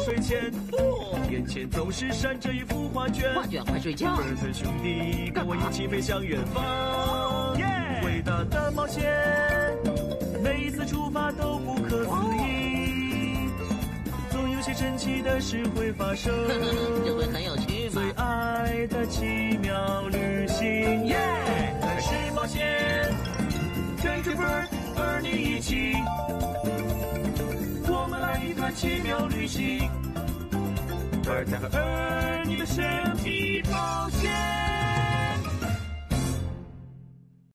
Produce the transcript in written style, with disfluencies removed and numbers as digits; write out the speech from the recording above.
睡前，眼前总是闪着一幅画卷。 画卷，快睡觉。 贝尔兄弟，跟我一起飞向远方。伟大的冒险，每一次出发都不可思议，总有些神奇的事会发生。 这会很有趣吗？ 最爱的奇妙旅行，开始冒险，跟着贝你一起，我们来一段奇妙旅行。贝尔和你的神秘冒险。